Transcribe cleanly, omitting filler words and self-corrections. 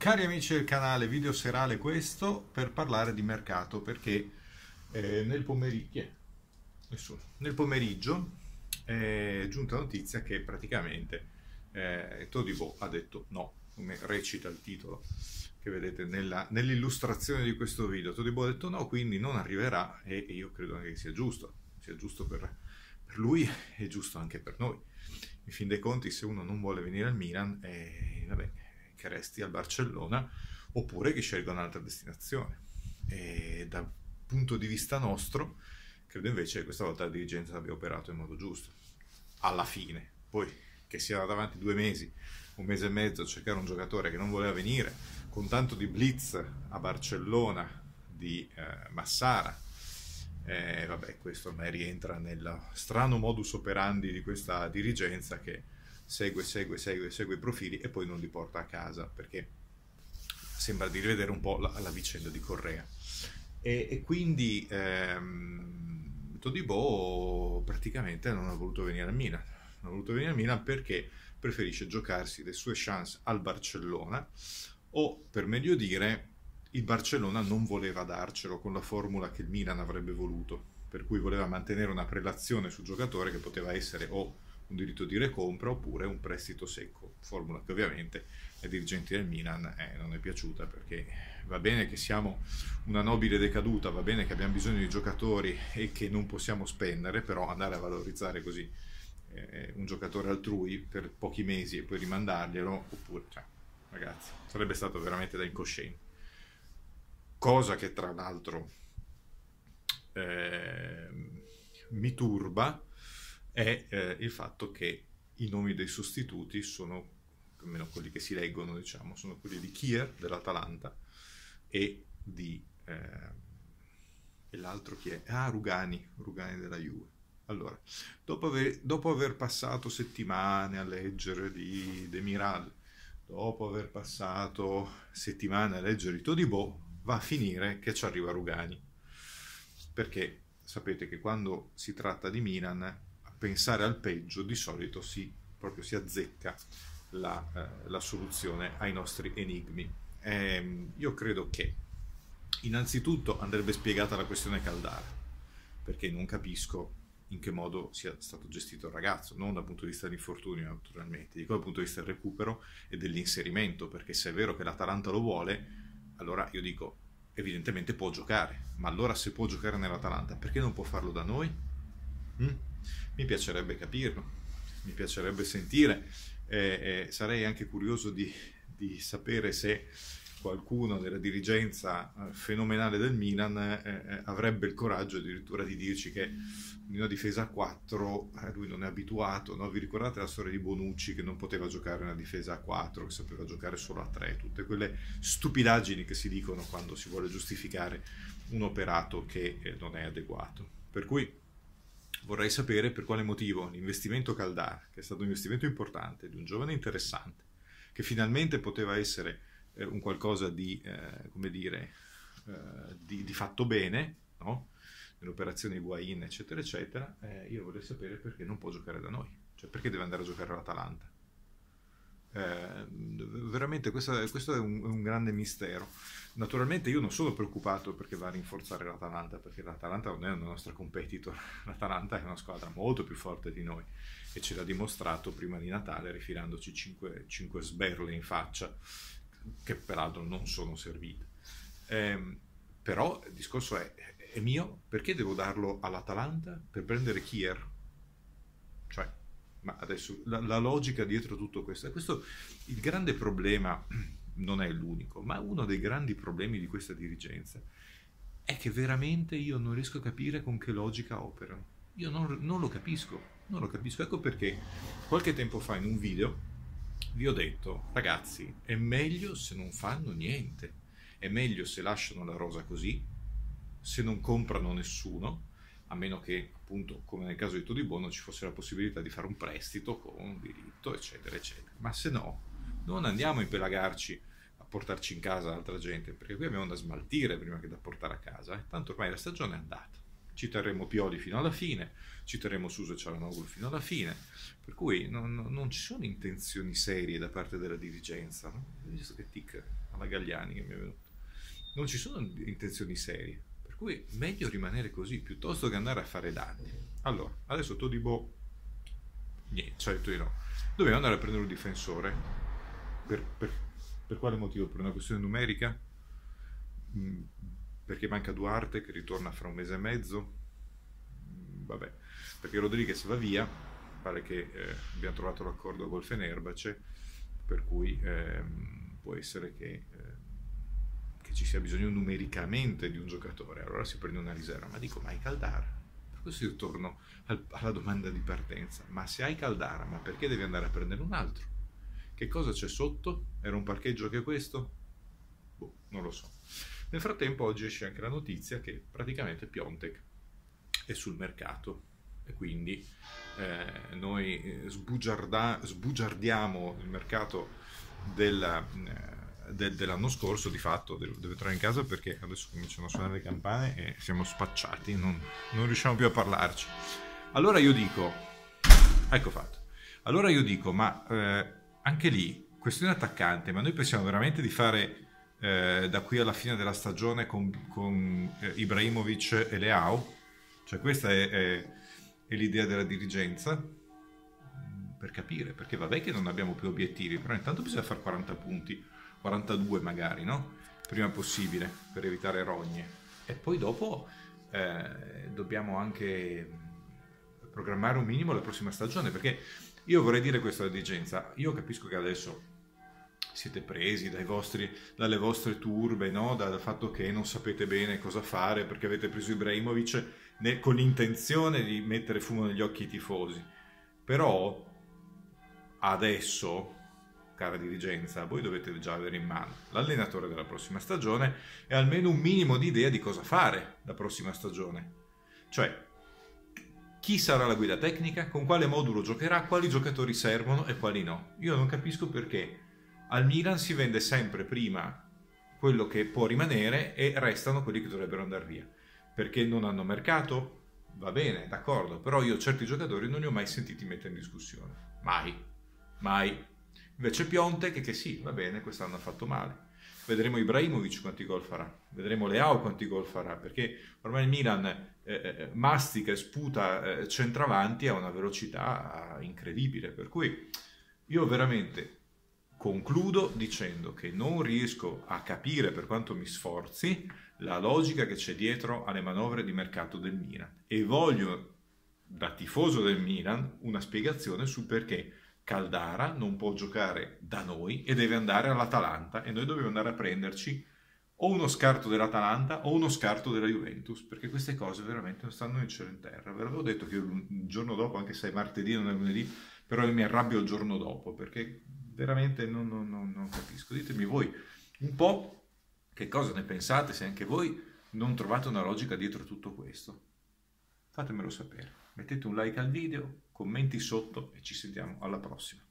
Cari amici del canale, video serale questo per parlare di mercato perché nel pomeriggio, nel pomeriggio è giunta la notizia che praticamente Todibo ha detto no, come recita il titolo che vedete nell'illustrazione di questo video. Todibo ha detto no, quindi non arriverà e io credo anche che sia giusto per lui e giusto anche per noi. In fin dei conti, se uno non vuole venire al Milan, vabbè, che resti al Barcellona oppure che scelga un'altra destinazione. E dal punto di vista nostro, credo invece che questa volta la dirigenza abbia operato in modo giusto. Alla fine, poi che sia davanti 2 mesi, 1 mese e mezzo a cercare un giocatore che non voleva venire, con tanto di blitz a Barcellona, di Massara, vabbè, questo ormai rientra nel strano modus operandi di questa dirigenza che segue i profili e poi non li porta a casa, perché sembra di rivedere un po' la vicenda di Correa. E quindi Todibo praticamente non ha voluto venire al Milan. Non ha voluto venire al Milan perché preferisce giocarsi le sue chance al Barcellona, o per meglio dire il Barcellona non voleva darcelo con la formula che il Milan avrebbe voluto, per cui voleva mantenere una prelazione sul giocatore che poteva essere o un diritto di recompra oppure un prestito secco, formula che ovviamente ai dirigenti del Milan non è piaciuta, perché va bene che siamo una nobile decaduta, va bene che abbiamo bisogno di giocatori e che non possiamo spendere, però andare a valorizzare così un giocatore altrui per pochi mesi e poi rimandarglielo, oppure, cioè, ragazzi, sarebbe stato veramente da incoscienti. Cosa che tra l'altro mi turba è il fatto che i nomi dei sostituti sono, almeno quelli che si leggono, diciamo, sono quelli di Kier dell'Atalanta e di e l'altro chi è? Ah, Rugani della Juve. Allora, dopo aver passato settimane a leggere di Demiral, dopo aver passato settimane a leggere di Todibo, va a finire che ci arriva Rugani, perché sapete che quando si tratta di Milan a pensare al peggio di solito proprio si azzecca la soluzione ai nostri enigmi. Io credo che innanzitutto andrebbe spiegata la questione Caldara, perché non capisco in che modo sia stato gestito il ragazzo, non dal punto di vista dell'infortunio naturalmente, dico dal punto di vista del recupero e dell'inserimento, perché se è vero che l'Atalanta lo vuole, allora io dico evidentemente può giocare, ma allora se può giocare nell'Atalanta perché non può farlo da noi? Mi piacerebbe capirlo, mi piacerebbe sentire, sarei anche curioso di sapere se qualcuno della dirigenza fenomenale del Milan avrebbe il coraggio addirittura di dirci che in una difesa a 4 lui non è abituato, no? Vi ricordate la storia di Bonucci che non poteva giocare una difesa a 4, che sapeva giocare solo a 3, tutte quelle stupidaggini che si dicono quando si vuole giustificare un operato che non è adeguato. Per cui vorrei sapere per quale motivo l'investimento Caldara, che è stato un investimento importante, di un giovane interessante, che finalmente poteva essere un qualcosa di, come dire, di fatto bene, no? Nell'operazione Higuain, eccetera, eccetera, io vorrei sapere perché non può giocare da noi, cioè perché deve andare a giocare all'Atalanta. Veramente questo è un grande mistero. Naturalmente io non sono preoccupato perché va a rinforzare l'Atalanta, perché l'Atalanta non è una nostra competitor, l'Atalanta è una squadra molto più forte di noi e ce l'ha dimostrato prima di Natale rifilandoci 5 sberle in faccia, che peraltro non sono servite. Però il discorso è mio, perché devo darlo all'Atalanta per prendere Kier? Cioè, ma adesso la logica dietro tutto questo, il grande problema non è l'unico, ma uno dei grandi problemi di questa dirigenza è che veramente io non riesco a capire con che logica operano. Io non lo capisco, ecco perché qualche tempo fa in un video vi ho detto, ragazzi, è meglio se non fanno niente, è meglio se lasciano la rosa così, se non comprano nessuno, a meno che, appunto, come nel caso di Todibo, non ci fosse la possibilità di fare un prestito con un diritto, eccetera, eccetera. Ma se no, non andiamo a impelagarci a portarci in casa altra gente, perché qui abbiamo da smaltire prima che da portare a casa. Tanto ormai la stagione è andata. ci terremo Pioli fino alla fine, ci terremo Suso e Cialanoglu fino alla fine, per cui non ci sono intenzioni serie da parte della dirigenza, no? Ho visto che tic alla Galliani che mi è venuto. Non ci sono intenzioni serie, per cui meglio rimanere così piuttosto che andare a fare danni. Allora, adesso Todibo, niente, cioè detto di no. Dobbiamo andare a prendere un difensore. Per quale motivo? Per una questione numerica? Perché manca Duarte che ritorna fra un mese e mezzo? Vabbè, perché Rodriguez va via, pare che abbiamo trovato l'accordo col Fenerbahce, per cui può essere che ci sia bisogno numericamente di un giocatore, allora si prende una riserva. Ma dico, ma hai Caldara? Per questo io torno alla domanda di partenza, ma se hai Caldara, ma perché devi andare a prendere un altro? Che cosa c'è sotto? Era un parcheggio che questo? Boh, non lo so. Nel frattempo oggi esce anche la notizia che praticamente Piontek è sul mercato e quindi noi sbugiardiamo il mercato dell'anno scorso. Di fatto devo entrare in casa perché adesso cominciano a suonare le campane e siamo spacciati, non riusciamo più a parlarci. Allora io dico, ecco fatto, allora io dico, ma anche lì, questione attaccante, ma noi pensiamo veramente di fare da qui alla fine della stagione con Ibrahimovic e Leao? Cioè questa è l'idea della dirigenza? Per capire, perché vabbè che non abbiamo più obiettivi, però intanto bisogna fare 40 punti, 42 magari, no? Prima possibile, per evitare rogne. E poi dopo dobbiamo anche programmare un minimo la prossima stagione, perché io vorrei dire questo alla dirigenza, io capisco che adesso siete presi dalle vostre turbe, no? Dal fatto che non sapete bene cosa fare perché avete preso Ibrahimovic con l'intenzione di mettere fumo negli occhi ai tifosi. Però adesso, cara dirigenza, voi dovete già avere in mano l'allenatore della prossima stagione e almeno un minimo di idea di cosa fare la prossima stagione. Cioè, chi sarà la guida tecnica, con quale modulo giocherà, quali giocatori servono e quali no. Io non capisco perché al Milan si vende sempre prima quello che può rimanere e restano quelli che dovrebbero andare via. Perché non hanno mercato? Va bene, d'accordo, però io certi giocatori non li ho mai sentiti mettere in discussione. Mai. Invece Piontek, che sì, va bene, quest'anno ha fatto male. Vedremo Ibrahimovic quanti gol farà, vedremo Leao quanti gol farà, perché ormai il Milan mastica e sputa centravanti a una velocità incredibile, per cui io veramente concludo dicendo che non riesco a capire, per quanto mi sforzi, la logica che c'è dietro alle manovre di mercato del Milan e voglio, da tifoso del Milan, una spiegazione sul perché Caldara non può giocare da noi e deve andare all'Atalanta e noi dobbiamo andare a prenderci o uno scarto dell'Atalanta o uno scarto della Juventus, perché queste cose veramente non stanno in cielo e in terra. Ve l'avevo detto che il giorno dopo, anche se è martedì non è lunedì, però mi arrabbio il giorno dopo perché veramente non capisco. Ditemi voi un po' che cosa ne pensate, se anche voi non trovate una logica dietro tutto questo. Fatemelo sapere. Mettete un like al video, commenti sotto e ci sentiamo alla prossima.